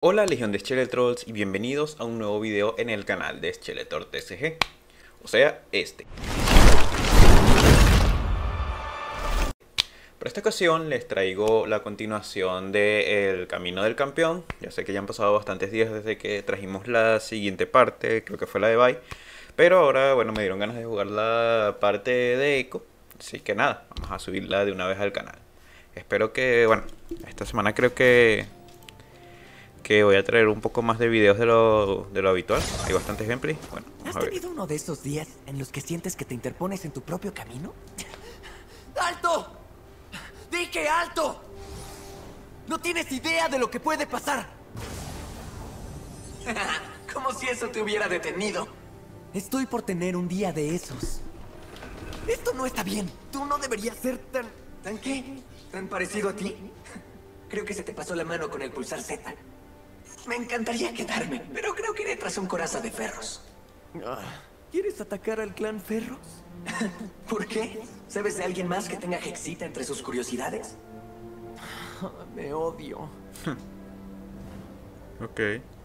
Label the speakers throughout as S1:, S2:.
S1: Hola Legión de Skeletrolls y bienvenidos a un nuevo video en el canal de Skeletor TCG, o sea, este. Por esta ocasión les traigo la continuación de El Camino del Campeón. Ya sé que ya han pasado bastantes días desde que trajimos la siguiente parte, creo que fue la de Bye. Pero ahora, bueno, me dieron ganas de jugar la parte de Echo, así que nada, vamos a subirla de una vez al canal. Espero que, bueno, esta semana creo que voy a traer un poco más de videos de lo habitual. Hay bastantes gameplays. Bueno, vamos
S2: ¿Has
S1: a ver.
S2: tenido uno de esos días en los que sientes que te interpones en tu propio camino? ¡Alto! ¡Dije alto! ¡No tienes idea de lo que puede pasar! Como si eso te hubiera detenido. Estoy por tener un día de esos. Esto no está bien. Tú no deberías ser tan... ¿Tan qué? ¿Tan parecido a ti? Creo que se te pasó la mano con el pulsar Z. Me encantaría quedarme, pero creo que iré tras un coraza de Ferros. ¿Quieres atacar al clan Ferros? ¿Por qué? ¿Sabes de alguien más que tenga Hexita entre sus curiosidades? Me odio.
S1: Ok.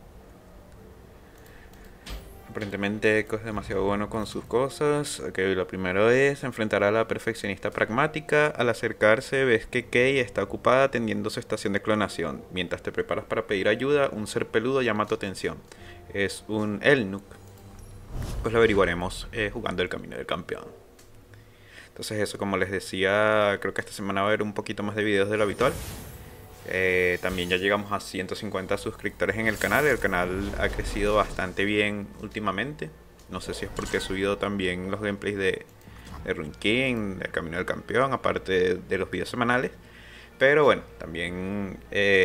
S1: Aparentemente Echo es demasiado bueno con sus cosas. Ok, lo primero es enfrentar a la perfeccionista pragmática. Al acercarse ves que Kei está ocupada atendiendo su estación de clonación. Mientras te preparas para pedir ayuda, un ser peludo llama tu atención. Es un Elnuk. Pues lo averiguaremos jugando El Camino del Campeón. Entonces eso, como les decía, creo que esta semana va a haber un poquito más de videos de lo habitual. También ya llegamos a 150 suscriptores en el canal. El canal ha crecido bastante bien últimamente. No sé si es porque he subido también los gameplays de Ruin King, del Camino del Campeón, aparte de los videos semanales. Pero bueno, también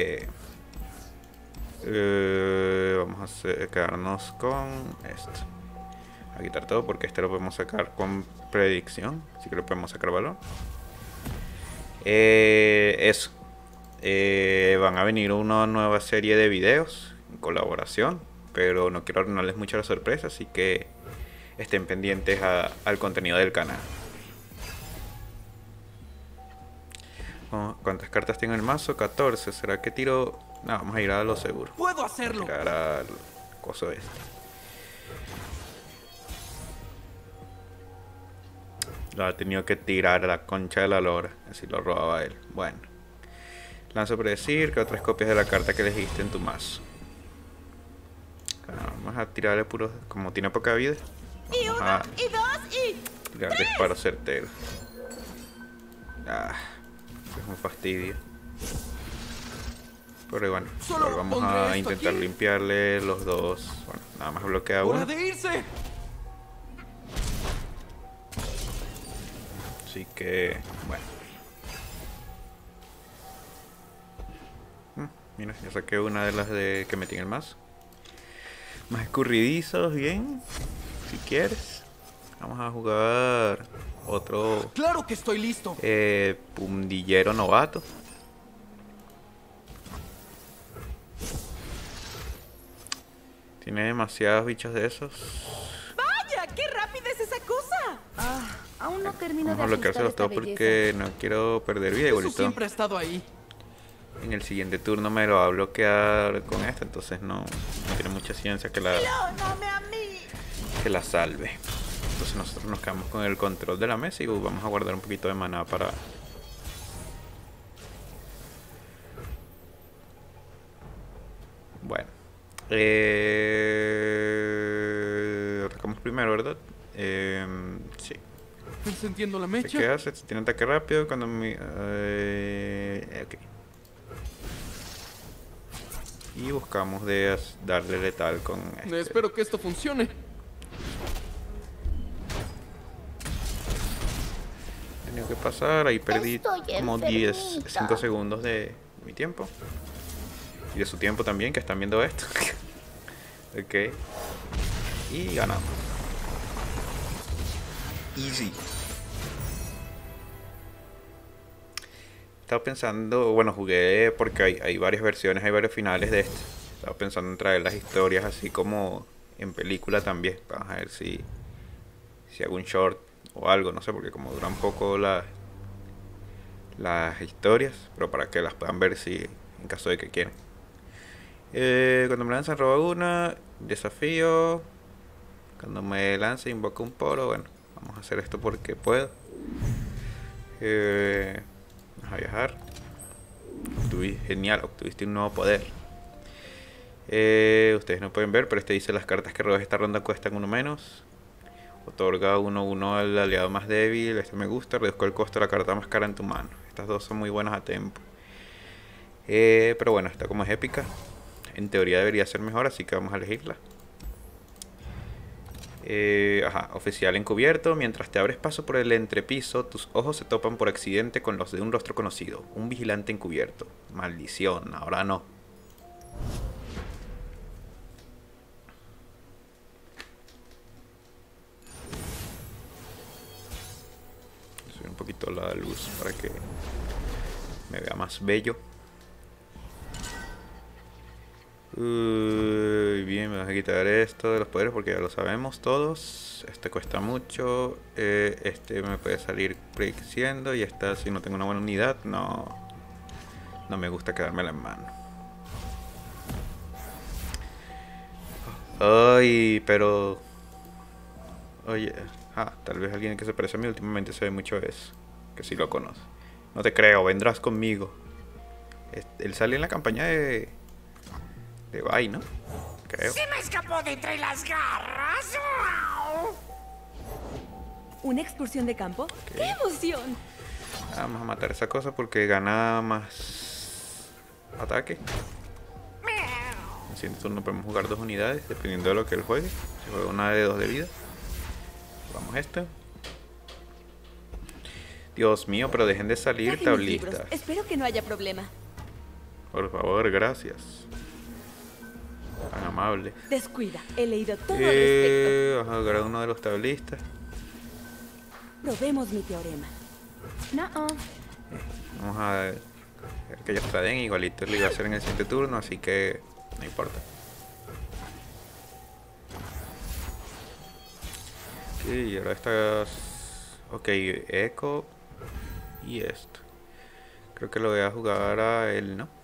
S1: vamos a quedarnos con esto. A quitar todo porque este lo podemos sacar con predicción. Así que lo podemos sacar valor. Eso. Van a venir una nueva serie de videos en colaboración, pero no quiero arruinarles mucho la sorpresa, así que estén pendientes al contenido del canal. ¿Cuántas cartas tengo en el mazo? 14. ¿Será que tiro? No, vamos a ir a lo seguro.
S2: ¡Puedo hacerlo!
S1: Tirar al coso este. Lo ha tenido que tirar a la concha de la lora, así lo robaba él. Bueno. Lanzo predecir, que otras copias de la carta que elegiste en tu mazo. Vamos a tirarle puros, como tiene poca vida.
S3: Y uno, y dos, y
S1: tirar disparo certero. Es un fastidio. Pero bueno, igual vamos a intentar limpiarle los dos. Bueno, nada más bloquea uno.
S2: ¡Hora de irse!
S1: Así que, bueno. Mira, ya saqué una de las de que metí en el mazo. Más escurridizos, bien. Si quieres. Vamos a jugar otro.
S2: ¡Claro que estoy listo!
S1: Pundillero novato. Tiene demasiados bichos de esos.
S3: ¡vaya! ¡Qué rápida es esa cosa!
S4: Aún no termino
S1: Vamos
S4: de
S1: a bloqueárselos
S4: ajustar
S1: todo
S4: esta
S1: porque no quiero perder vida.
S2: Eso
S1: Igualito
S2: siempre ha estado ahí.
S1: en el siguiente turno me lo va a bloquear con esta, entonces no tiene mucha ciencia que
S3: ¡Clóname a mí!
S1: la salve. Entonces nosotros nos quedamos con el control de la mesa y vamos a guardar un poquito de maná para... Bueno. Atacamos primero, ¿verdad? Sí.
S2: Encendiendo la mecha.
S1: ¿Qué hace? Tiene ataque rápido cuando mi... ok. Y buscamos de darle letal con este.
S2: Espero que esto funcione.
S1: Tenía que pasar, ahí perdí
S4: Estoy
S1: como
S4: enfermita.
S1: 5 segundos de mi tiempo. Y de su tiempo también, que están viendo esto. Ok. Y ganamos. Easy. Estaba pensando, bueno, jugué porque hay varias versiones, hay varios finales de este. Estaba pensando en traer las historias así como en película también. Vamos a ver si hago un short o algo, no sé, porque como duran poco las historias, pero para que las puedan ver si en caso de que quieran. Cuando me lanzan roba una. Desafío. Cuando me lance invoca un poro. Bueno, vamos a hacer esto porque puedo. Vamos a viajar. Genial, obtuviste un nuevo poder. Ustedes no pueden ver, pero este dice las cartas que robas esta ronda cuestan uno menos. Otorga 1/1 al aliado más débil. Este me gusta. Reduzco el costo de la carta más cara en tu mano. Estas dos son muy buenas a tempo. Pero bueno, esta como es épica, en teoría debería ser mejor, así que vamos a elegirla. Oficial encubierto. Mientras te abres paso por el entrepiso, tus ojos se topan por accidente con los de un rostro conocido. Un vigilante encubierto. Maldición, ahora no. Subir un poquito la luz para que me vea más bello. Bien, me vas a quitar esto de los poderes porque ya lo sabemos todos. Este cuesta mucho. Este me puede salir prediciendo. Y esta, si no tengo una buena unidad, no me gusta quedármela en mano. Ay, pero... Oye, tal vez alguien que se parece a mí últimamente se ve mucho eso. Que si lo conoce. No te creo, vendrás conmigo. Él sale en la campaña de Vi, ¿no? Creo.
S4: ¡Se me escapó de entre las garras!
S3: ¿Una excursión de campo?
S1: Ok.
S3: ¡Qué emoción!
S1: Vamos a matar esa cosa porque gana más ataque. En siguiente turno podemos jugar 2 unidades dependiendo de lo que él juegue. Si juega una de 2 de vida, jugamos esta. Dios mío, pero dejen de salir
S3: Traje mis libros.
S1: tablistas.
S3: Espero que no haya problema.
S1: Por favor, gracias. Tan amable.
S3: Descuida, he leído todo al respecto.
S1: Vamos a agarrar uno de los tablistas.
S3: Probemos mi teorema. No.
S1: Vamos a ver que ellos traden. Igualito lo iba a hacer en el siguiente turno, así que no importa. Ok, y ahora estas... Ok, Echo y esto. Creo que lo voy a jugar a él, ¿no?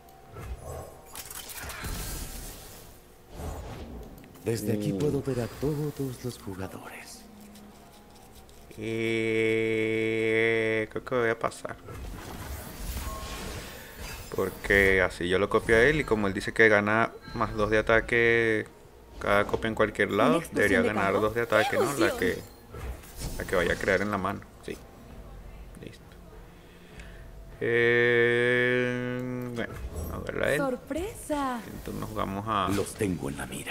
S5: Desde aquí puedo ver a todos los jugadores.
S1: Creo que voy a pasar. Porque así yo lo copio a él y como él dice que gana más 2 de ataque cada copia en cualquier lado,
S3: explosión
S1: debería
S3: de
S1: ganar
S3: campo?
S1: 2 de ataque,
S3: ¡Qué
S1: ¿no? La
S3: emoción!
S1: que vaya a crear en la mano. Sí. Listo. Bueno, vamos a verla a él.
S3: ¡Sorpresa!
S1: Entonces nos jugamos a
S5: Los tengo en la mira.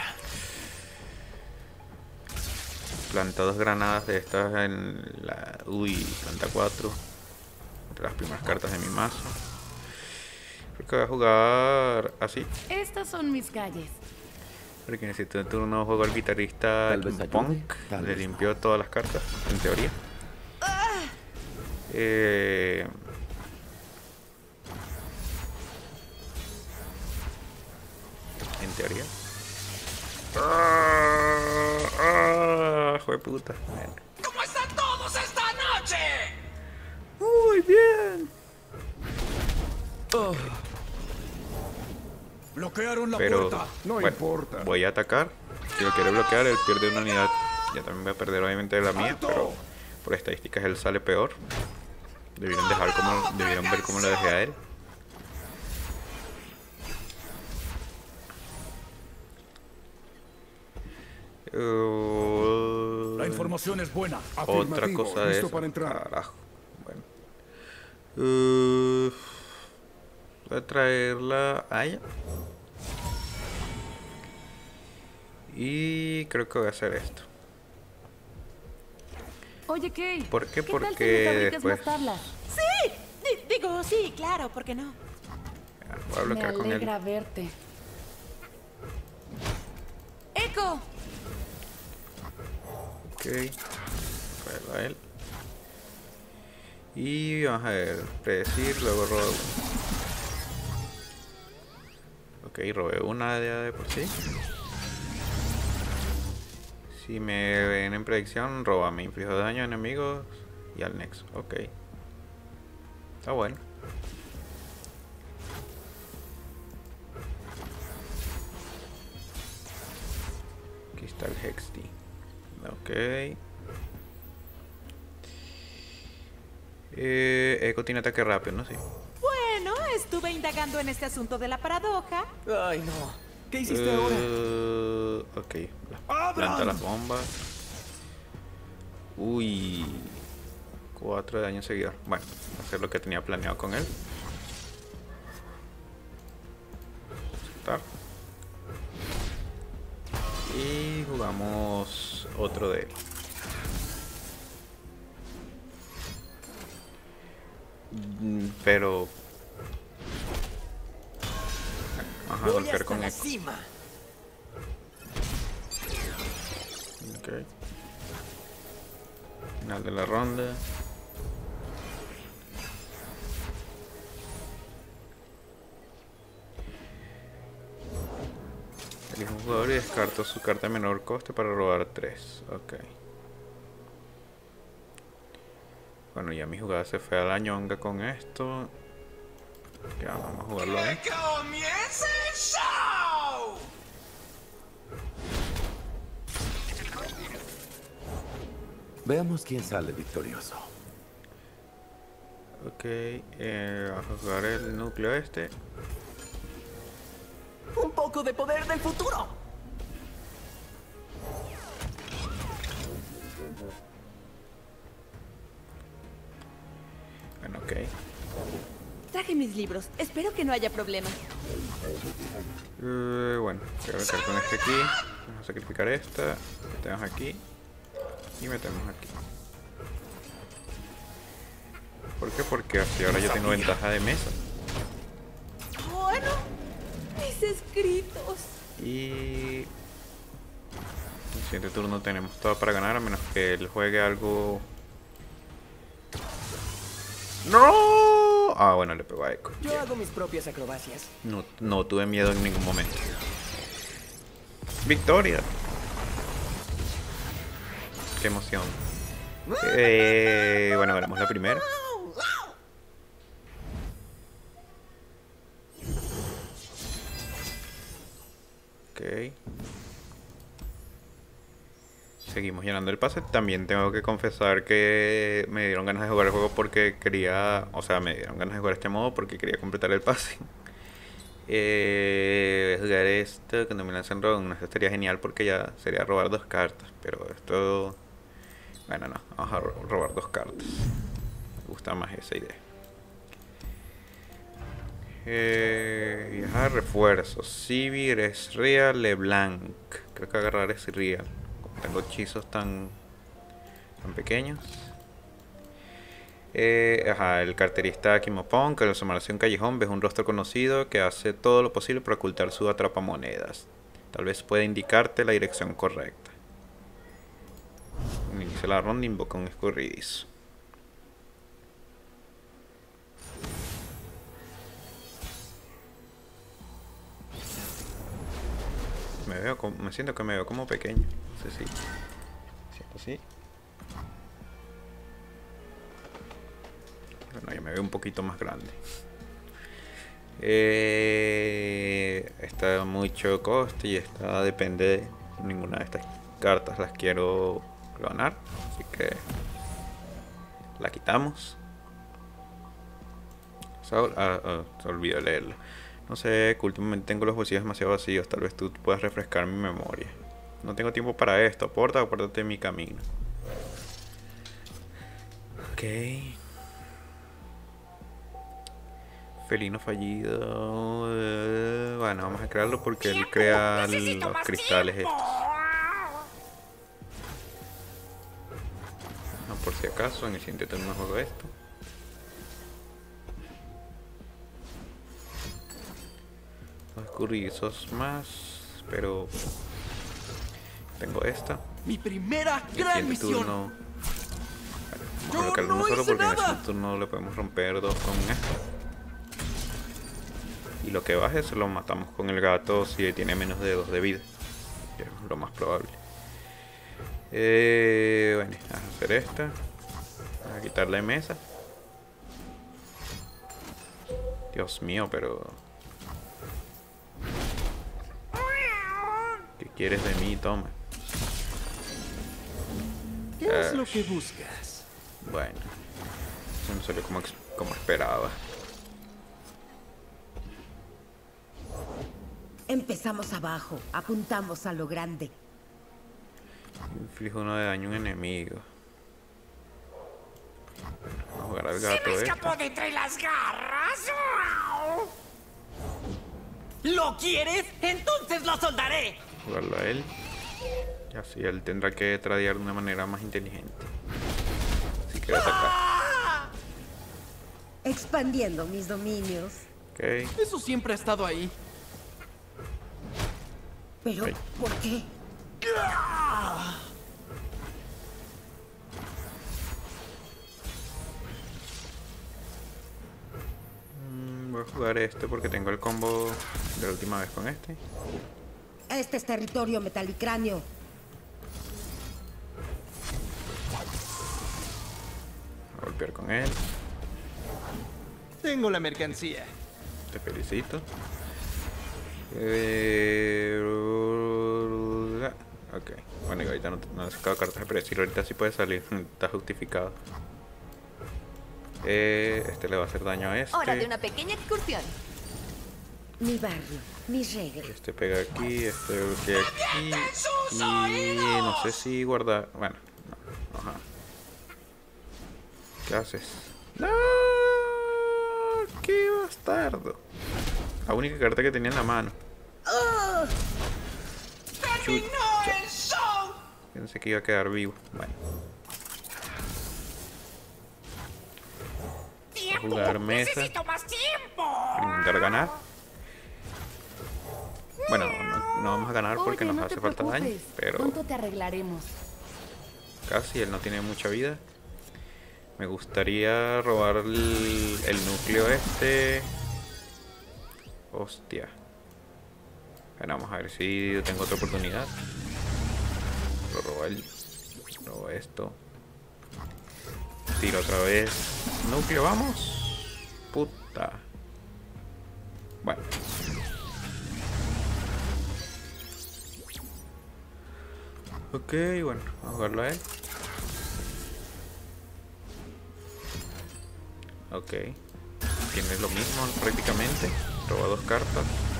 S1: plantar 2 granadas de estas en la... Uy, planta 4. Entre las primeras cartas de mi mazo. Creo que voy a jugar así.
S4: Estas son mis calles.
S1: Porque necesito en turno juego al guitarrista
S5: Tal vez ayude,
S1: Punk.
S5: tal
S1: Le
S5: vez
S1: limpió todas las cartas, en teoría. En teoría. Jueputa. Bueno.
S4: ¿Cómo están todos esta noche?
S1: Muy bien.
S6: Bloquearon la
S1: Pero
S6: puerta. No
S1: bueno,
S6: importa.
S1: voy a atacar. Si lo quiere bloquear, él pierde una unidad. Ya también voy a perder obviamente la mía, pero por estadísticas él sale peor. Debieron ver cómo lo dejé a él.
S6: La información es buena.
S1: Otra
S6: Afirmativo.
S1: cosa de
S6: Listo
S1: eso.
S6: para entrar.
S1: Carajo. Bueno. Voy a traerla a ella. Y creo que voy a hacer esto.
S4: Oye, Kay.
S1: ¿Por qué?
S4: ¿Qué tal si
S1: Porque
S4: me fabricas
S1: después
S4: más tablas?
S3: ¡Sí! Digo, sí, claro, ¿por qué no?
S1: voy a
S4: Me
S1: bloquear con él.
S4: alegra verte. ¡Eco!
S1: Ok. Traerlo a él. Y vamos a ver. Predecir, luego robo. Ok, robé una de por sí. Si me ven en predicción, roba. Me inflijo daño a enemigos y al nexo. Ok. Está bueno. Aquí está el Hexty. Ok. Echo tiene ataque rápido, ¿no? Sí.
S3: Bueno, estuve indagando en este asunto de la paradoja.
S2: Ay, no. ¿Qué hiciste ahora?
S1: Ok. Planta las bombas. Uy. 4 de daño seguido. Bueno, voy a hacer lo que tenía planeado con él. Aceptar. Y jugamos otro de él. Pero... Ajá,
S2: Voy
S1: golpear
S2: hasta
S1: con
S2: la
S1: eco.
S2: cima.
S1: Ok. Final de la ronda. Elijo un jugador y descarto su carta de menor coste para robar 3. Ok. Bueno, ya mi jugada se fue a la ñonga con esto. Ya, vamos a jugarlo ahí.
S4: ¡Que comience el show!
S5: Veamos quién sale victorioso.
S1: Ok, vamos a jugar el núcleo este.
S2: Un poco de poder del futuro.
S1: Bueno, ok.
S3: Traje mis libros. Espero que no haya problema.
S1: Bueno, voy a meter con este aquí. Vamos a sacrificar esta. Metemos aquí. Y metemos aquí. ¿Por qué? Porque así ahora yo tengo ventaja de mesa.
S3: Bueno, mis escritos.
S1: Y... el siguiente turno tenemos todo para ganar, a menos que él juegue algo... ¡No! Ah, bueno, le pegó a Echo.
S2: Yo hago mis propias acrobacias.
S1: No tuve miedo en ningún momento. ¡Victoria! ¡Qué emoción! Bueno, ganamos la primera. Ok. Seguimos llenando el pase. También tengo que confesar que me dieron ganas de jugar el juego porque quería... O sea, me dieron ganas de jugar este modo porque quería completar el pase. Jugar esto cuando me lancen Ron, esto estaría genial porque ya sería robar 2 cartas. Pero esto... Bueno, no. Vamos a robar 2 cartas. Me gusta más esa idea. Viajar, refuerzos. Sivir, Esria, LeBlanc. Creo que agarrar es Esria. Como tengo hechizos tan pequeños. El carterista Kimopon, que al asomarse a un callejón ves un rostro conocido que hace todo lo posible para ocultar su atrapamonedas. Tal vez pueda indicarte la dirección correcta. Inicia la ronda, invoca un escurridizo. Me siento que me veo como pequeño. No sé si siento así. Bueno, ya me veo un poquito más grande. Está mucho coste y esta depende de ninguna de estas cartas las quiero clonar, así que la quitamos. Se olvidó leerlo. No sé, que últimamente tengo los bolsillos demasiado vacíos. Tal vez tú puedas refrescar mi memoria. No tengo tiempo para esto. Apórtate de mi camino. Ok. Felino fallido. Bueno, vamos a crearlo porque él crea los cristales estos. No, por si acaso, en el siguiente turno juego esto. Dos escurridizos más, pero tengo esta.
S2: Mi primera
S1: En el
S2: gran
S1: siguiente
S2: misión.
S1: turno, vamos a colocar uno solo porque en el siguiente turno le podemos romper 2 con esto. Y lo que baje se lo matamos con el gato si tiene menos de 2 de vida, que es lo más probable. Bueno, vamos a hacer esta. Vamos a quitarle mesa. Dios mío, pero... ¿qué quieres de mí? Toma.
S7: Es lo que buscas.
S1: Bueno, eso no salió como esperaba.
S8: Empezamos abajo, apuntamos a lo grande.
S1: Inflige 1 de daño a un enemigo. Vamos a jugar al gato,
S4: ¡Se me escapó de entre las garras!
S2: ¿Lo quieres? Entonces lo soldaré.
S1: Jugarlo a él. Y así él tendrá que tradear de una manera más inteligente. Si quiere atacar.
S8: Expandiendo mis dominios.
S1: Ok.
S7: Eso siempre ha estado ahí.
S8: Pero,
S1: Ok.
S8: ¿por qué?
S1: Voy a jugar este porque tengo el combo de la última vez con este.
S8: Este es territorio metalicráneo.
S1: Voy a golpear con él.
S7: Tengo la mercancía.
S1: Te felicito. Ok. Bueno, y ahorita no he sacado cartas de precio. Ahorita sí puede salir. Está justificado. Este le va a hacer daño a este.
S3: Hora de una pequeña excursión.
S8: Mi barrio, mis reglas.
S1: Este pega aquí, este bloquea aquí. Y no sé si guardar. Bueno, no. Ajá. ¿Qué haces? ¡No! ¡Qué bastardo! La única carta que tenía en la mano.
S4: ¡Terminó el show!
S1: Pensé que iba a quedar vivo. Bueno. Voy a jugar mesa.
S4: ¡Necesito más tiempo!
S1: Para intentar ganar. Bueno, no vamos a ganar porque
S3: Oye,
S1: nos
S3: no
S1: hace
S3: te
S1: falta daño.
S3: preocupes.
S1: Pero
S3: Pronto te arreglaremos.
S1: casi, él no tiene mucha vida. Me gustaría robar el núcleo este. Hostia. Bueno, vamos a ver si yo tengo otra oportunidad. Lo robo él. Robo esto. Tiro otra vez. Núcleo, vamos. Puta. Bueno. Ok, bueno, vamos a jugarlo a él. Ok. Tiene lo mismo prácticamente. Roba 2 cartas.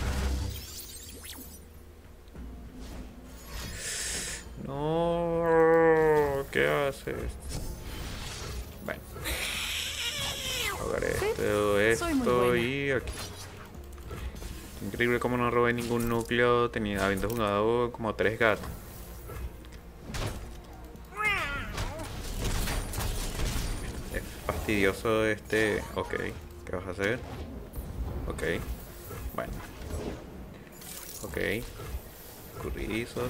S1: No, ¿qué haces? Bueno. Jugar
S3: soy muy
S1: esto
S3: buena.
S1: y aquí. Increíble como no robé ningún núcleo habiendo jugado como 3 gatos. Es fastidioso este. Ok, ¿qué vas a hacer? Ok, bueno. Ok, currizos.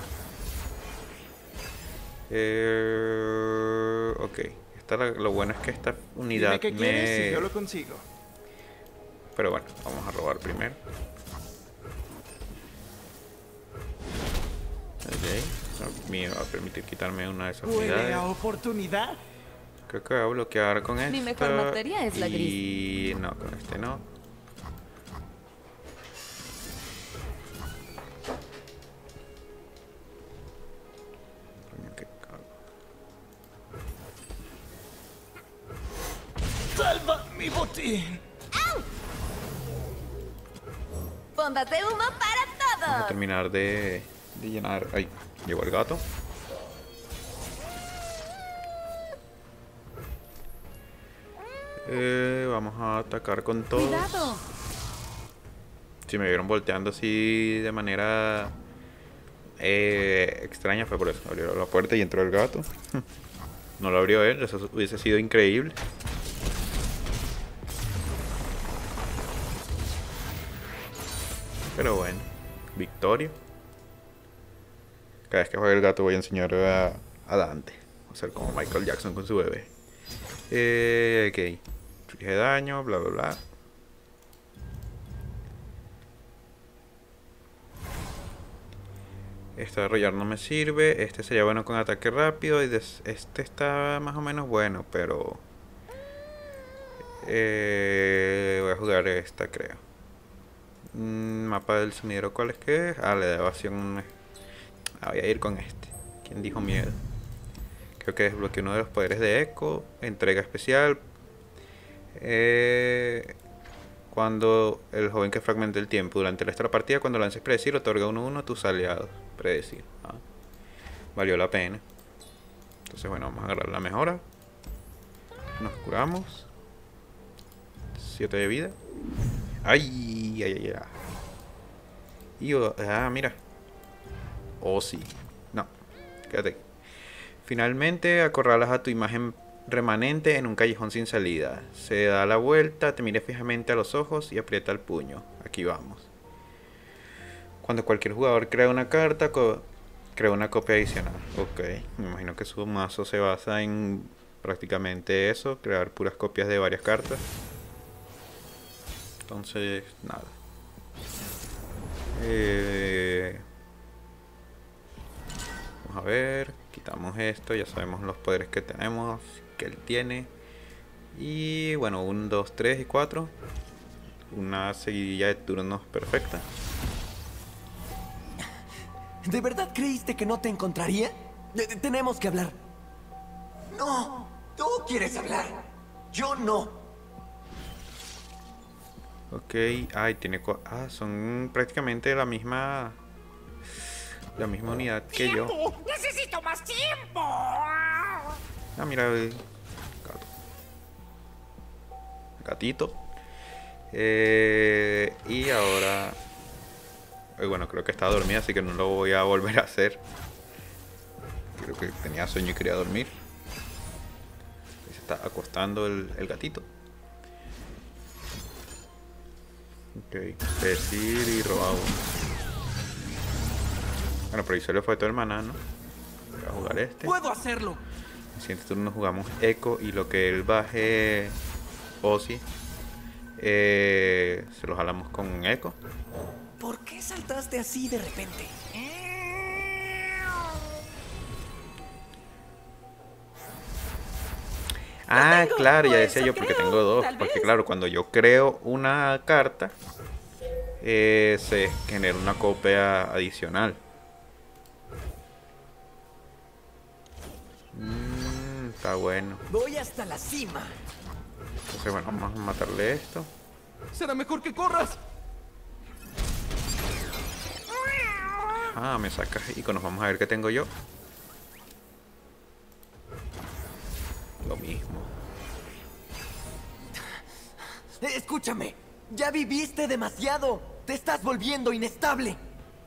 S1: Ok, lo bueno es que esta unidad
S7: Dime qué quieres y yo lo consigo.
S1: Pero bueno, vamos a robar primero. Ok, me va a permitir quitarme una de esas
S7: ¿Huele
S1: unidades.
S7: a oportunidad?
S1: Creo que voy a bloquear con esta.
S3: Mi mejor materia es la gris.
S1: Y no, con este no. Coño, qué cago.
S7: ¡Salva mi botín!
S3: ¡Bombas de humo para
S1: Vamos a
S3: todos!
S1: terminar de llenar. Ay, llegó el gato. Vamos a atacar con todos.
S3: ¡Cuidado!
S1: Si me vieron volteando así de manera extraña fue por eso. Abrió la puerta y entró el gato. No lo abrió él, eso hubiese sido increíble. Pero bueno, victoria. Cada vez que juegue el gato voy a enseñar a Dante. Va a ser como Michael Jackson con su bebé. Ok. Inflige daño, bla bla bla. Este arrollar no me sirve. Este sería bueno con ataque rápido. Y este está más o menos bueno, pero voy a jugar esta, creo. Mapa del sumidero, ¿cuál es que es? Ah, la de evasión. Voy a ir con este. ¿Quién dijo miedo? Creo que desbloqueé uno de los poderes de Echo. Entrega especial. Cuando el joven que fragmenta el tiempo durante el resto de la partida, cuando lances predecir, otorga 1/1 a tus aliados. Predecir. Valió la pena. Entonces bueno, vamos a agarrar la mejora. Nos curamos. 7 de vida. ¡Ay! ¡Ay, ay, ay! Y, mira. Oh, sí. No. Quédate. Finalmente acorralas a tu imagen remanente en un callejón sin salida. Se da la vuelta, te mira fijamente a los ojos y aprieta el puño. Aquí vamos. Cuando cualquier jugador crea una carta, crea una copia adicional. Ok. Me imagino que su mazo se basa en prácticamente eso. Crear puras copias de varias cartas. Entonces, nada. Vamos a ver. Quitamos esto. Ya sabemos los poderes que tenemos. Que él tiene. Y bueno, 1, 2, 3 y 4. Una seguidilla de turnos perfecta.
S2: ¿De verdad creíste que no te encontraría? Tenemos que hablar. No, tú quieres hablar. Yo no.
S1: Ok, ay, tiene... son prácticamente la misma unidad que yo.
S4: ¡Tiempo! ¡Necesito más tiempo!
S1: Mira el gato. Gatito. Y ahora... bueno, creo que está dormida, así que no lo voy a volver a hacer. Creo que tenía sueño y quería dormir. Se está acostando el gatito. Ok, decir y robado. Bueno, pero ahí se le fue todo el maná, ¿no? Voy a jugar este.
S2: ¡Puedo hacerlo!
S1: En el siguiente turno jugamos Echo y lo que él baje Ozzy se lo jalamos con Echo.
S2: ¿Por qué saltaste así de repente?
S1: Ah,
S3: tengo,
S1: claro, ya
S3: pues,
S1: decía yo porque
S3: creo,
S1: tengo dos.
S3: tal
S1: Porque
S3: vez.
S1: claro, cuando yo creo una carta, se genera una copia adicional. Está bueno.
S2: Voy hasta la cima.
S1: Entonces bueno, vamos a matarle esto.
S2: Será mejor que corras.
S1: Me sacas iconos. Vamos a ver qué tengo yo. Lo mismo.
S2: Escúchame. Ya viviste demasiado. Te estás volviendo inestable.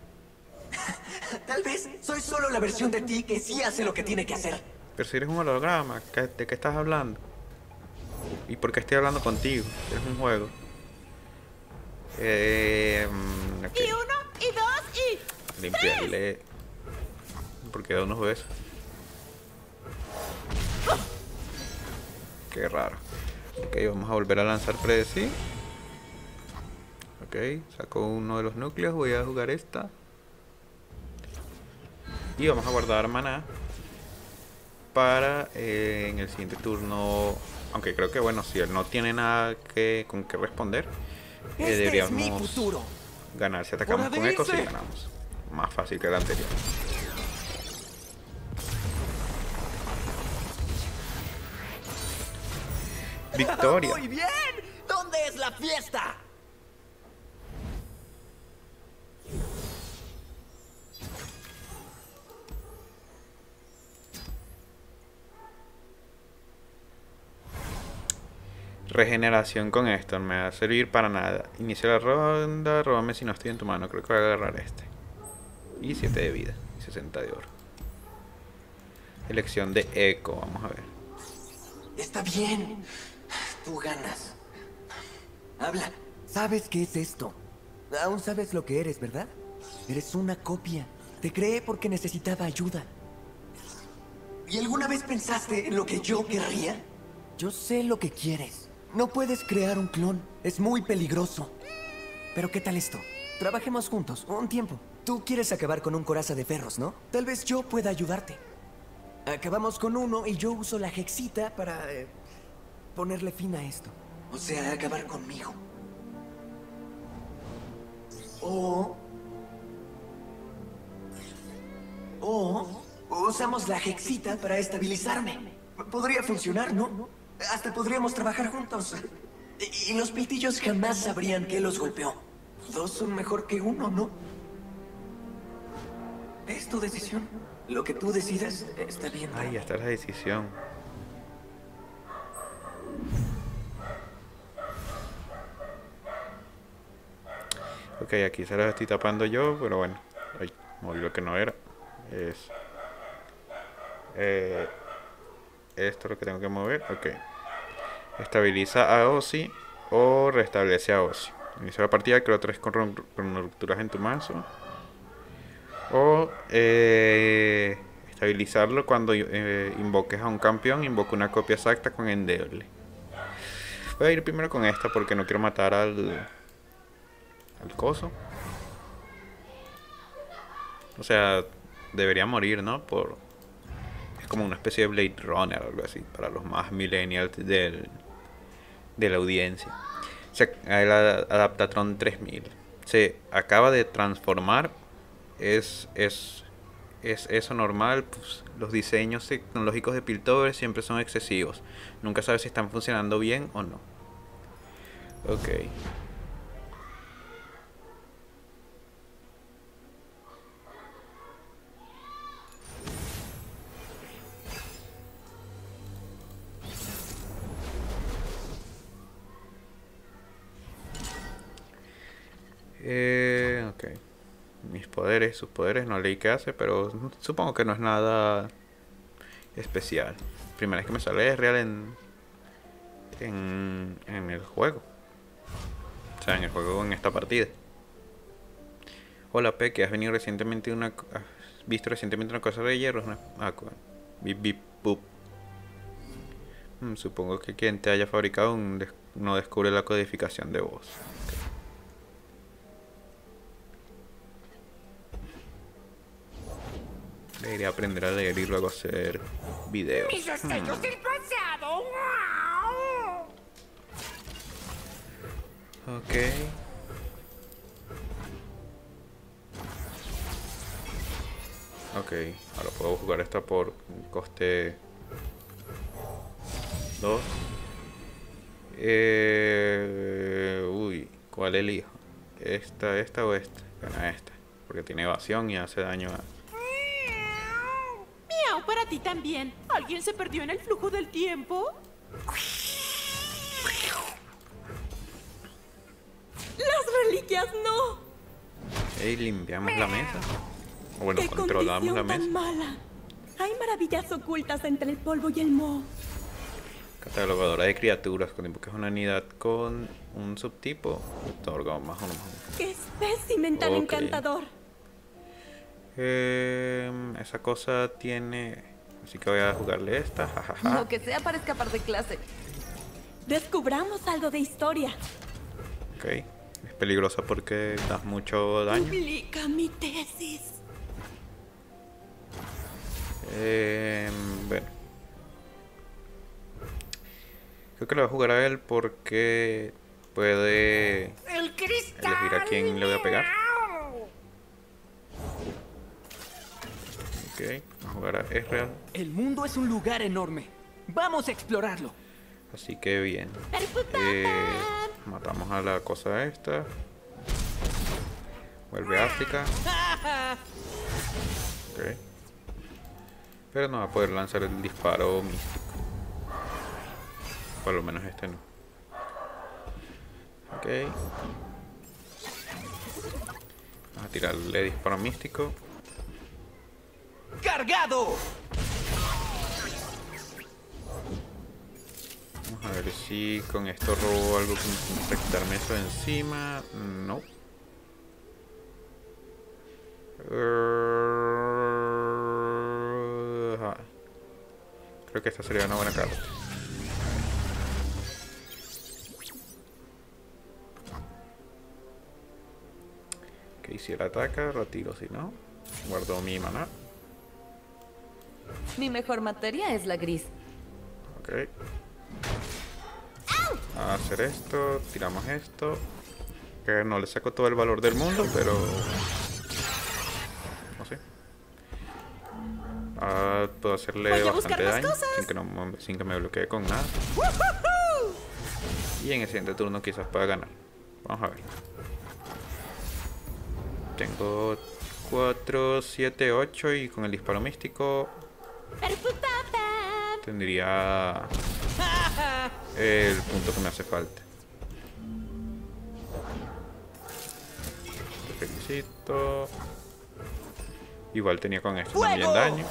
S2: Tal vez soy solo la versión de ti que sí hace lo que tiene que hacer.
S1: Pero si eres un holograma, ¿de qué estás hablando? ¿Y por qué estoy hablando contigo? Es un juego. Ok.
S3: Y 1, y 2, y...
S1: Limpiarle. Porque da unos besos. Qué raro. Ok, vamos a volver a lanzar predecir. Ok, saco uno de los núcleos. Voy a jugar esta. Y vamos a guardar maná para en el siguiente turno. Aunque creo que bueno, si él no tiene nada con que responder,
S2: Este
S1: deberíamos
S2: es mi futuro.
S1: ganar si atacamos
S2: ¡Hora de
S1: con Echo. Si
S2: irse!
S1: ganamos. Más fácil que el anterior. Victoria.
S2: ¡Muy bien! ¿Dónde es la fiesta?
S1: Regeneración con esto, no me va a servir para nada. Inicia la ronda, róbame si no estoy en tu mano. Creo que voy a agarrar este. Y 7 de vida, y 60 de oro. Elección de Echo, vamos a ver.
S2: Está bien. Tú ganas. Habla. ¿Sabes qué es esto? Aún sabes lo que eres, ¿verdad? Eres una copia. Te creé porque necesitaba ayuda. ¿Y alguna vez pensaste en lo que yo querría? Yo sé lo que quieres. No puedes crear un clon. Es muy peligroso. Pero ¿qué tal esto? Trabajemos juntos, un tiempo. Tú quieres acabar con un coraza de perros, ¿no? Tal vez yo pueda ayudarte. Acabamos con uno y yo uso la hexita para ponerle fin a esto. O sea, acabar conmigo. O Usamos la Hexita para estabilizarme. Podría funcionar, ¿no? Hasta podríamos trabajar juntos. Y los piltillos jamás sabrían que los golpeó. Dos son mejor que uno, ¿no? Es tu decisión. Lo que tú decidas está bien.
S1: Ahí está la decisión. Ok, aquí se las estoy tapando yo, pero bueno. Ay, moví lo que no era. Es... esto es lo que tengo que mover. Ok. Estabiliza a Ozzy o restablece a Ozzy. Inicia la partida, creo 3 con rupturas en tu mazo. O estabilizarlo cuando invoques a un campeón. Invoca una copia exacta con Endeble. Voy a ir primero con esta porque no quiero matar al coso. O sea, debería morir, ¿no? Es como una especie de Blade Runner o algo así. Para los más millennials de la audiencia. O sea, el Adaptatron 3000 se acaba de transformar. Es eso normal. Pues, los diseños tecnológicos de Piltover siempre son excesivos. Nunca sabes si están funcionando bien o no. Ok. Ok. Mis poderes, sus poderes, no leí qué hace, pero supongo que no es nada especial. Primera vez que me sale es real en el juego. O sea, en el juego, en esta partida. Hola Peque, ¿has venido recientemente has visto recientemente una cosa de hierro? Bip bip boop. Supongo que quien te haya fabricado no descubre la codificación de voz. Debería aprender a leer y luego hacer videos.
S4: ¡Mis destellos del pasado!
S1: Ok. Ok, ahora puedo jugar esta por coste 2. Uy, ¿cuál elijo? ¿Esta o esta? Bueno, esta, porque tiene evasión y hace daño a...
S3: Miau, para ti también. ¿Alguien se perdió en el flujo del tiempo? ¡Las reliquias no!
S1: Y limpiamos la mesa. O bueno,
S9: ¡Qué
S1: controlamos la
S9: condición
S1: mesa.
S9: tan mala! Hay maravillas ocultas entre el polvo y el moho.
S1: Catalogadora de criaturas. Cuando invoques una unidad con un subtipo, otorga más uno.
S9: ¡Qué espécimen tan
S1: Ok.
S9: encantador!
S1: Esa cosa tiene... Así que voy a jugarle esta. Jajaja.
S3: Lo que sea para escapar de clase.
S9: Descubramos algo de historia.
S1: Ok. Es peligrosa porque das mucho daño.
S9: Publica mi tesis.
S1: Bueno. Creo que lo voy a jugar a él porque puede
S4: ¡El cristal!
S1: elegir a quién le voy a pegar. Ok, vamos a jugar a Ezreal.
S7: El mundo es un lugar enorme. Vamos a explorarlo.
S1: Así que bien. Matamos a la cosa esta. Vuelve África. Ok. Pero no va a poder lanzar el disparo místico. Por lo menos este no. Ok. Vamos a tirarle disparo místico.
S7: ¡Cargado!
S1: Vamos a ver si con esto robo algo para quitarme eso de encima. No. Ajá. Creo que esta sería una buena carta. Ok, si él ataca, retiro, si no, guardo mi maná.
S3: Mi mejor materia es la gris.
S1: Ok. A hacer esto, tiramos esto. Que no le saco todo el valor del mundo, pero... no sé. ahora puedo hacerle
S3: Voy a
S1: bastante
S3: buscar más
S1: daño
S3: cosas.
S1: sin que me bloquee con nada. Y en el siguiente turno quizás pueda ganar. Vamos a ver. Tengo 4, 7, 8 y con el disparo místico tendría el punto que me hace falta. Te felicito. Igual tenía con esto también daño.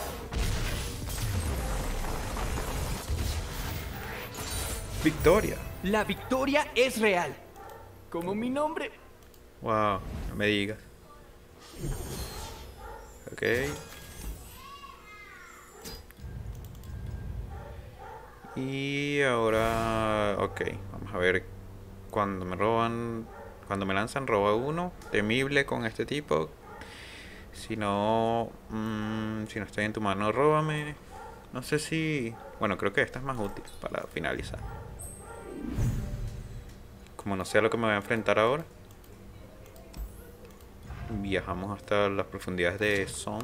S1: Victoria.
S7: La victoria es real. Como mi nombre.
S1: Wow, no me digas. Ok. Y ahora, ok, vamos a ver. Cuando me lanzan roba 1, temible con este tipo. Si no estoy en tu mano, róbame. No sé si, bueno, creo que esta es más útil para finalizar. Como no sé a lo que me voy a enfrentar ahora, viajamos hasta las profundidades de Son.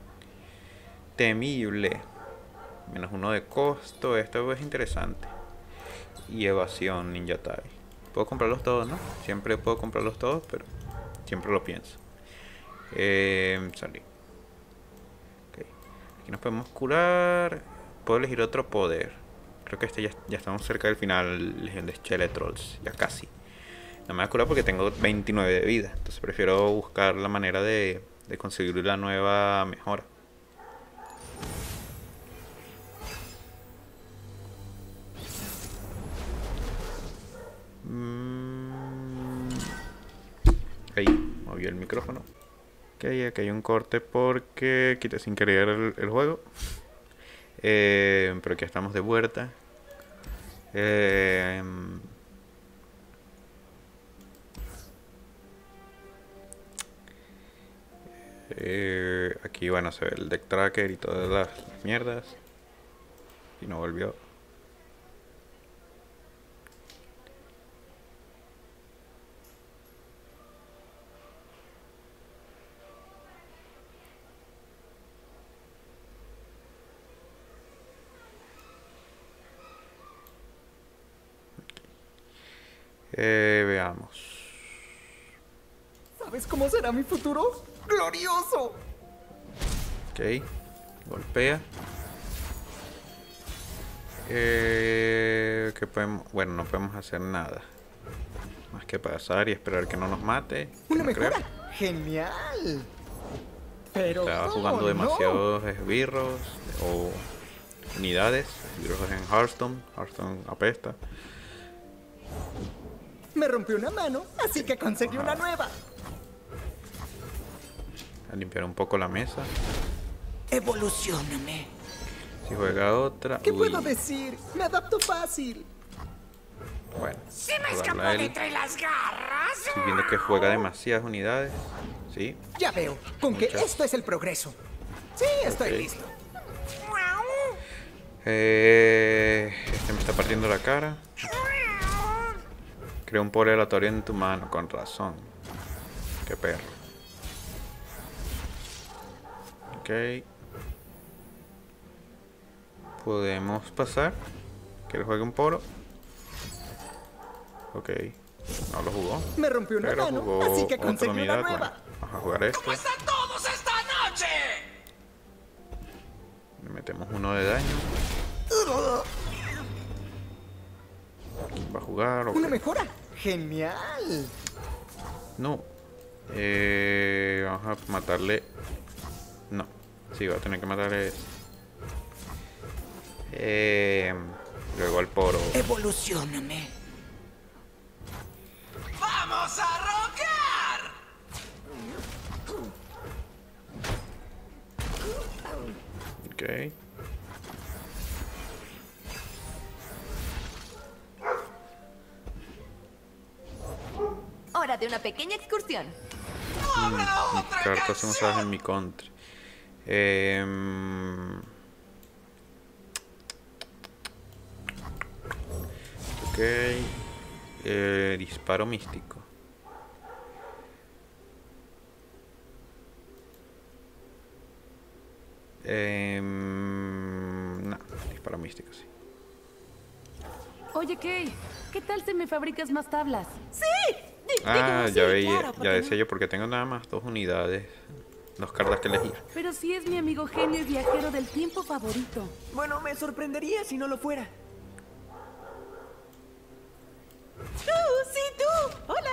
S1: Temible. -1 de costo. Esto es interesante. Y evasión Ninja Tai. Puedo comprarlos todos, ¿no? Siempre puedo comprarlos todos, pero siempre lo pienso. Salí. Okay. Aquí nos podemos curar. Puedo elegir otro poder. Creo que este ya estamos cerca del final. Legión de Skeletrolls. Ya casi. No me voy a curar porque tengo 29 de vida. Entonces prefiero buscar la manera de conseguir la nueva mejora. Ahí, movió el micrófono. Ok, aquí hay un corte porque quité sin querer el juego. Pero aquí estamos de vuelta. Aquí, bueno, se ve el deck tracker y todas las mierdas. Y no volvió. Veamos.
S7: ¿Sabes cómo será mi futuro? ¡Glorioso!
S1: Ok, golpea. ¿Qué podemos? Bueno, no podemos hacer nada más que pasar y esperar que no nos mate.
S7: ¡Una
S1: no creo.
S7: mejora! ¡Genial! Pero
S1: Estaba
S7: ¿cómo
S1: jugando
S7: no?
S1: demasiados esbirros o unidades. Esbirros en Hearthstone. Hearthstone apesta.
S7: Me rompió una mano, así que conseguí una nueva.
S1: A limpiar un poco la mesa.
S7: Evolucióname.
S1: Si juega otra.
S7: ¿Qué
S1: uy,
S7: puedo decir? Me adapto fácil.
S1: Bueno,
S4: ¡Se me
S1: jugarla
S4: escapó
S1: a
S4: de
S1: él.
S4: entre las garras!
S1: Estoy viendo que juega demasiadas unidades. Sí.
S7: Ya veo, con que
S1: Muchas.
S7: esto es el progreso. Sí, estoy
S1: Ok.
S7: listo.
S1: Este me está partiendo la cara. Creo un poder aleatorio en tu mano, con razón. Qué perro. Ok. Podemos pasar. ¿Quieres jugar un poro? Ok. No lo jugó.
S7: Me rompió una
S1: Pero
S7: mano,
S1: jugó
S7: así que
S1: otra
S7: conseguí una
S1: unidad.
S7: nueva.
S1: Bueno, vamos a jugar esto.
S4: ¿Cómo están todos esta noche?
S1: Le metemos uno de daño. Va a jugar. Ok.
S7: Una mejora. Genial.
S1: No. Vamos a matarle. No. Sí, va a tener que matarle. Luego al poro.
S7: Evolucióname.
S4: ¡Vamos a rocar!
S1: Ok.
S3: Hora de una pequeña excursión.
S1: Mis cartas son usadas en mi contra. Ok. Disparo místico. místico, sí.
S10: Oye, Kay, ¿qué tal si me fabricas más tablas?
S3: ¡Sí!
S1: Ah,
S3: Digo,
S1: ya
S3: sí,
S1: veía,
S3: claro, ¿por
S1: ya
S3: qué
S1: decía yo, porque tengo nada más 2 unidades, 2 cartas que elegir.
S10: Pero sí es mi amigo genio y viajero del tiempo favorito.
S2: Bueno, me sorprendería si no lo fuera.
S3: ¡Tú! ¡Sí, tú! ¡Hola!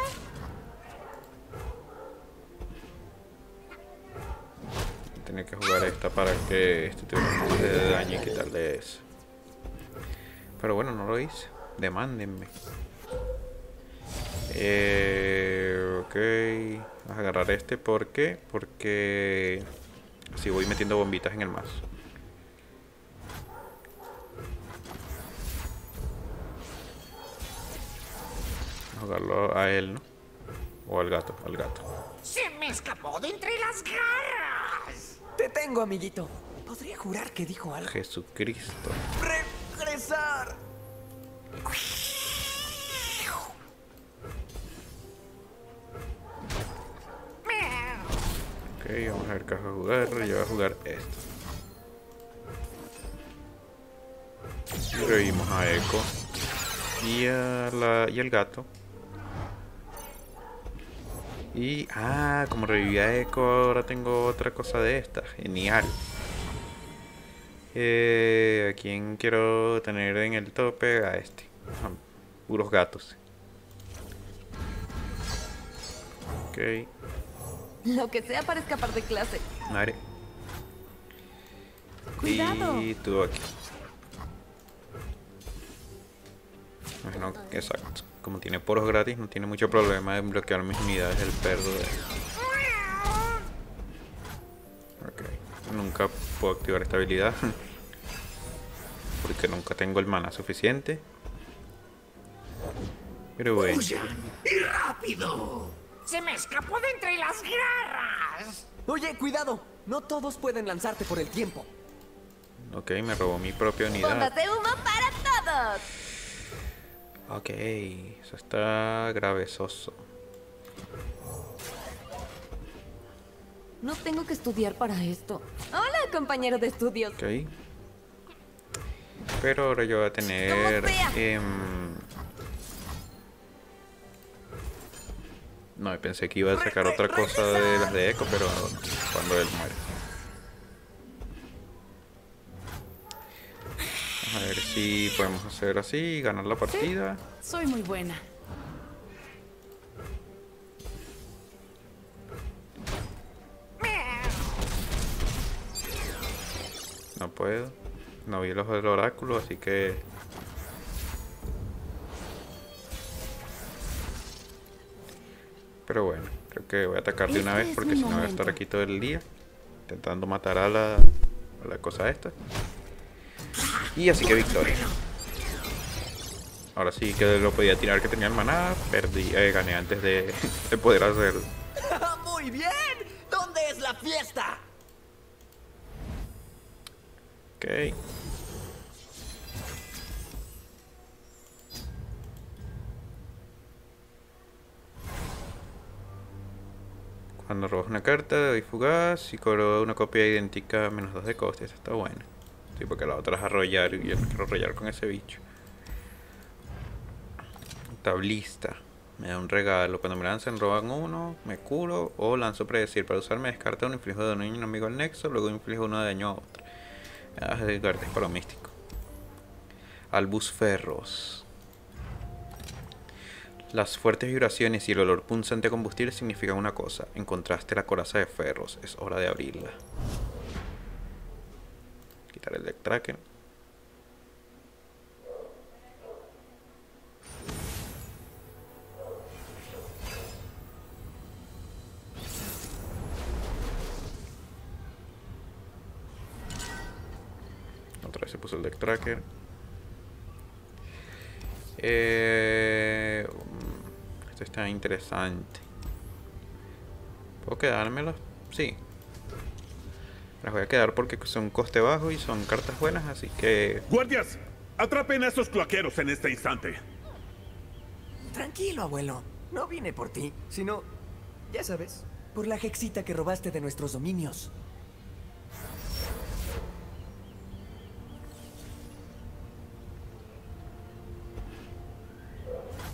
S1: Tenía que jugar esta para que este tuviera un poco más de daño y quitarle eso. Pero bueno, no lo hice. Demándenme. Ok. Vamos a agarrar este. ¿Por qué? Porque así voy metiendo bombitas en el mazo. Vamos a jugarlo a él, ¿no? O al gato, al gato.
S4: Se me escapó de entre las garras.
S2: Te tengo, amiguito. Podría jurar que dijo algo.
S1: Jesucristo.
S2: ¡Regresar!
S1: Ok, vamos a ver qué va a jugar. Yo voy a jugar esto. Y revivimos a Echo. Y al gato. Y... ah, como reviví a Echo, ahora tengo otra cosa de esta. Genial. ¿A quién quiero tener en el tope? A este. Puros gatos. Ok.
S10: Lo que sea para escapar de clase.
S1: Madre.
S10: Cuidado.
S1: Y tú aquí. Bueno, exacto. Como tiene poros gratis, no tiene mucho problema en bloquear mis unidades el perro. Ok. Nunca puedo activar esta habilidad. Porque nunca tengo el mana suficiente. Pero bueno.
S4: ¡Huyan! ¡Y rápido! Se me escapó de entre las garras.
S2: Oye, cuidado. No todos pueden lanzarte por el tiempo.
S1: Ok, me robó mi propia unidad.
S3: ¡Bombas de humo para todos!
S1: Ok, eso está gravesoso.
S3: No tengo que estudiar para esto. Hola, compañero de estudios.
S1: Ok. Pero ahora yo voy a tener...
S3: Como sea.
S1: no, pensé que iba a sacar otra cosa de las de Echo, pero cuando él muere. Vamos a ver si podemos hacer así y ganar la partida.
S10: Soy muy buena.
S1: No puedo. No vi el ojo del oráculo, así que... pero bueno, creo que voy a atacar de una vez porque si no voy a estar aquí todo el día intentando matar a la cosa esta. Y así que victoria. Ahora sí que lo podía tirar que tenía el maná, perdí, gané antes de poder hacerlo.
S2: ¡Muy bien! ¿Dónde es la fiesta?
S1: Ok. Cuando robas una carta, doy fugaz y cobro una copia idéntica menos 2 de coste. Esa está buena. Sí, porque la otra es arrollar y yo no quiero arrollar con ese bicho. Tablista. Me da un regalo. Cuando me lancen roban uno, me curo o lanzo predecir. Para usar me descarta un inflijo de daño a un enemigo al nexo, luego inflijo uno de daño a otro. De guardias para lo místico. Albus Ferros. Las fuertes vibraciones y el olor punzante a combustible significan una cosa. Encontraste la coraza de Ferros. Es hora de abrirla. Quitar el deck tracker. Otra vez se puso el deck tracker. Esto está interesante. ¿Puedo quedármelos? Sí. Las voy a quedar porque son un coste bajo y son cartas buenas, así que...
S6: ¡Guardias! ¡Atrapen a esos cloaqueros en este instante!
S2: Tranquilo, abuelo. No vine por ti, sino... ya sabes, por la hexita que robaste de nuestros dominios.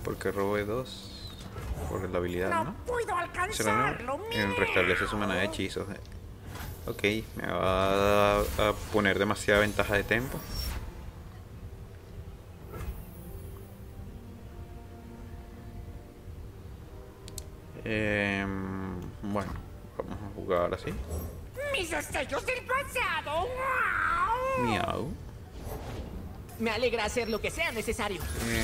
S1: Porque robé 2 por la habilidad, ¿no?
S4: No puedo
S1: Será
S4: alcanzarlo.
S1: restablece su mana de hechizos. Ok, me va a poner demasiada ventaja de tempo. Bueno, vamos a jugar así.
S4: Mis destellos del pasado. ¡Wow!
S1: Miau.
S7: Me alegra hacer lo que sea necesario.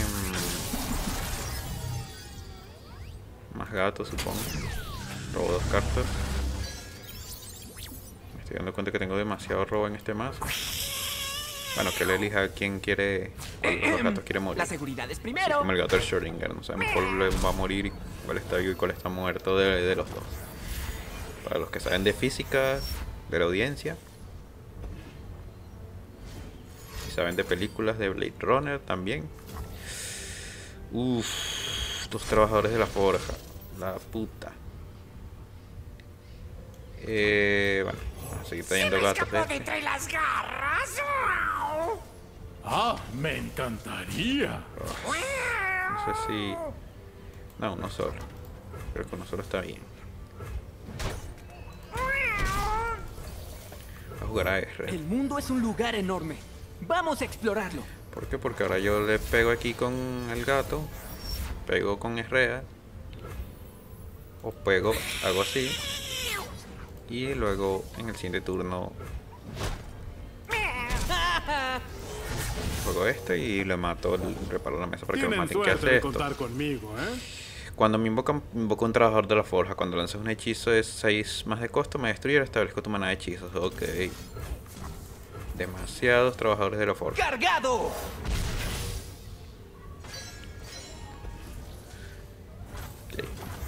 S1: Más gatos, supongo. Robo 2 cartas. Me estoy dando cuenta que tengo demasiado robo en este mazo. Bueno, que él elija quién quiere, cuál de los gatos quiere morir.
S7: La seguridad es
S1: Sí,
S7: primero.
S1: como el gato de Schrödinger, no sabemos cuál va a morir y cuál está vivo y cuál está muerto de los dos. Para los que saben de física, de la audiencia, y saben de películas de Blade Runner también. Uff, estos trabajadores de la forja, la puta. Bueno, vamos a seguir trayendo gatos
S4: Escapó de
S1: de
S4: entre las garras. ¡Wow!
S6: Ah, me encantaría.
S1: No sé si... No, uno solo. Creo que uno solo está bien. Voy a jugar a R.
S7: El mundo es un lugar enorme. Vamos a explorarlo.
S1: ¿Por qué? Porque ahora yo le pego aquí con el gato, pego con Herrea, o pego, hago así, y luego en el siguiente turno juego este y le mato, reparo la mesa para que lo
S6: Tienen
S1: maten. ¿Qué
S6: suerte
S1: hace
S6: de
S1: esto?
S6: contar conmigo, ¿eh?
S1: Cuando me invoca un trabajador de la forja, cuando lanzas un hechizo de 6 más de costo, me destruye y establezco tu mana de hechizos. Ok. Demasiados trabajadores de la forja.
S7: ¡Cargado!
S1: Ok.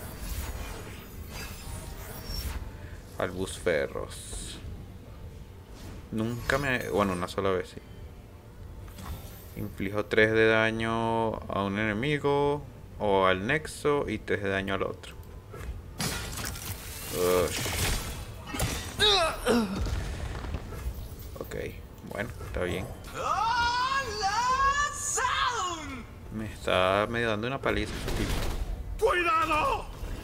S1: Albus Ferros. Nunca me... Bueno, una sola vez, sí. Inflijo 3 de daño a un enemigo o al nexo y 3 de daño al otro. Ok, bueno, está bien. Me está medio dando una paliza ese tipo.
S6: ¡Cuidado!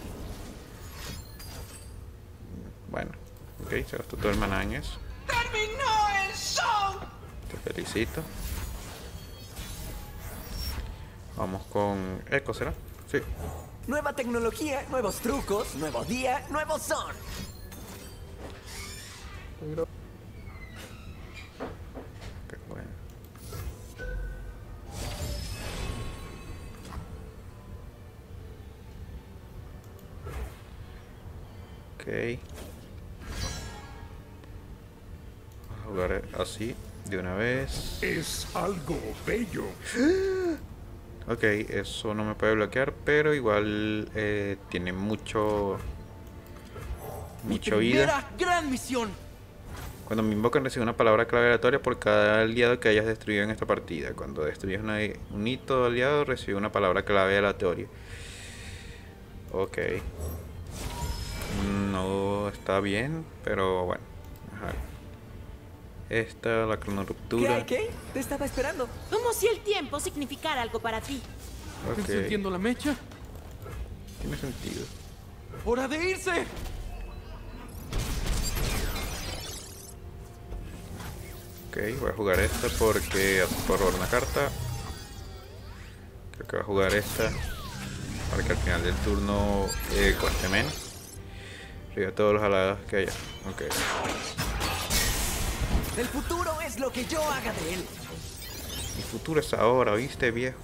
S1: Bueno, ok, se gastó todo el maná en eso.
S4: ¡Terminó el show!
S1: Te felicito. Vamos con Echo, ¿será? Sí.
S2: Nueva tecnología, nuevos trucos, nuevo día, nuevos son.
S1: Qué bueno. Ok. Vamos a jugar así, de una vez.
S6: Es algo bello.
S1: Ok, eso no me puede bloquear, pero igual tiene mucha vida.
S7: Primera gran misión.
S1: Cuando me invocan recibe una palabra clave aleatoria por cada aliado que hayas destruido en esta partida. Cuando destruyes un hito de aliado recibe una palabra clave aleatoria. Ok. No está bien, pero bueno. Ajá. Esta, la cronoruptura.
S2: ¿Qué? Te estaba esperando.
S3: Como si el tiempo significara algo para ti.
S1: Ok,
S7: ¿Encendiendo la mecha?
S1: tiene sentido.
S7: ¡Hora de irse!
S1: Ok, voy a jugar esta porque por robar una carta. Creo que voy a jugar esta para que al final del turno cueste menos. Riega todos los alados que haya. Ok.
S2: El futuro es lo que yo haga de él.
S1: Mi futuro es ahora, ¿viste, viejo?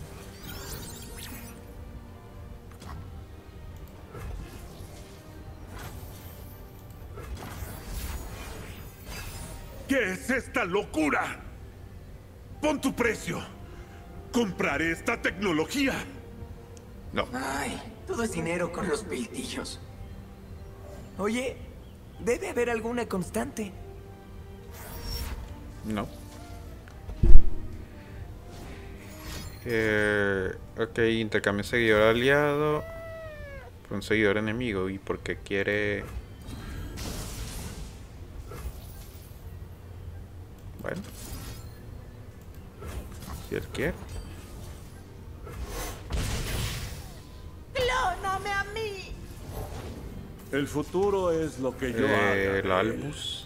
S6: ¿Qué es esta locura? Pon tu precio. Compraré esta tecnología.
S1: No.
S2: Ay, todo es dinero con los piltillos. Oye, debe haber alguna constante.
S1: No. Ok, intercambio seguidor aliado por un seguidor enemigo. ¿Y por qué quiere? Bueno. Si él quiere.
S6: El futuro es lo que yo haga.
S1: El Albus.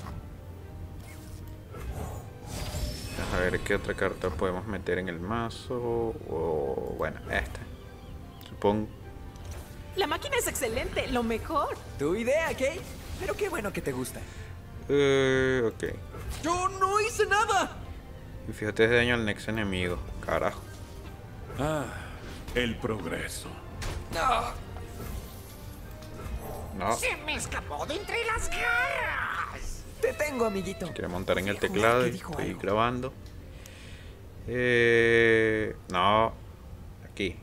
S1: A ver qué otra carta podemos meter en el mazo. O bueno, esta. Supongo.
S3: La máquina es excelente, lo mejor.
S2: Tu idea, Kay. Pero qué bueno que te gusta.
S1: Ok.
S2: ¡Yo no hice nada!
S1: Infíjate de daño al next enemigo. Carajo.
S6: Ah, el progreso.
S1: No.
S4: ¡Se me escapó de entre las garras!
S2: Te tengo, amiguito.
S1: Quiero montar en el
S2: Voy a jurar
S1: teclado
S2: que
S1: y
S2: dijo
S1: estoy
S2: algo.
S1: grabando. No. Aquí.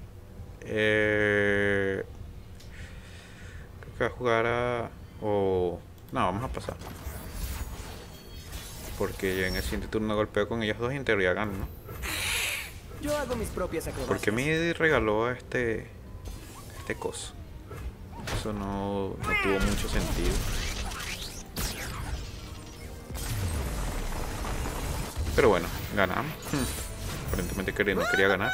S1: Creo que va a jugar a... No, vamos a pasar. Porque yo en el siguiente turno golpeo con ellos dos y en teoría gano, ¿no?
S2: Yo hago mis propias acrobacias.
S1: Porque me regaló a este coso. Eso no tuvo mucho sentido. Pero bueno, ganamos. Aparentemente no quería ganar.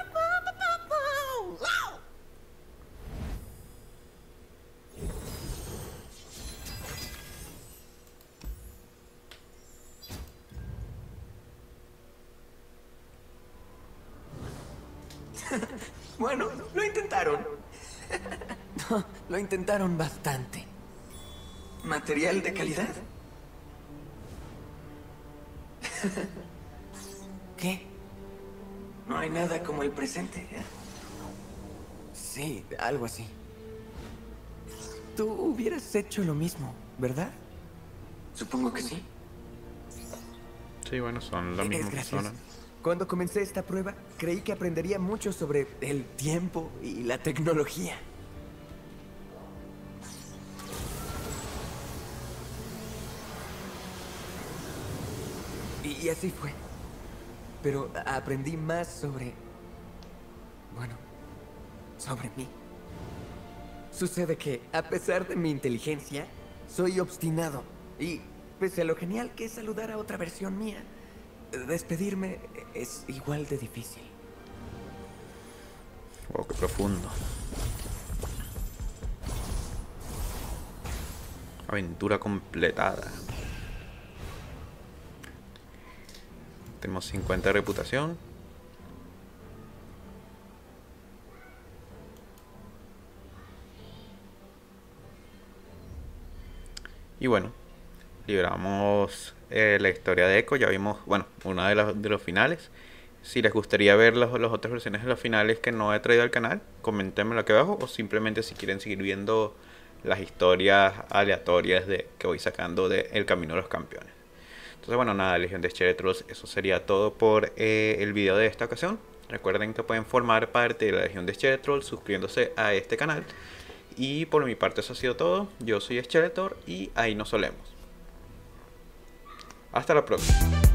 S2: Bueno, lo intentaron. No, lo intentaron bastante. ¿Material de calidad? ¿Qué? No hay nada como el presente, ¿eh? Sí, algo así. Tú hubieras hecho lo mismo, ¿verdad? Supongo que sí.
S1: Sí, bueno, son la
S2: Es
S1: misma
S2: gracioso.
S1: persona.
S2: Cuando comencé esta prueba, creí que aprendería mucho sobre el tiempo y la tecnología. Y así fue. Pero aprendí más sobre... Bueno, sobre mí. Sucede que, a pesar de mi inteligencia, soy obstinado. Y pese a lo genial que es saludar a otra versión mía, despedirme es igual de difícil.
S1: Wow, qué profundo. Aventura completada. Tenemos 50 de reputación. Y bueno, liberamos la historia de Echo. Ya vimos, bueno, una de los finales. Si les gustaría ver las otras versiones de los finales que no he traído al canal, coméntenmelo aquí abajo. O simplemente si quieren seguir viendo las historias aleatorias que voy sacando de El Camino de los Campeones. Entonces bueno, nada, Legión de Skeletrolls, eso sería todo por el video de esta ocasión. Recuerden que pueden formar parte de la Legión de Skeletrolls suscribiéndose a este canal. Y por mi parte eso ha sido todo. Yo soy Skeletor y ahí nos solemos. Hasta la próxima.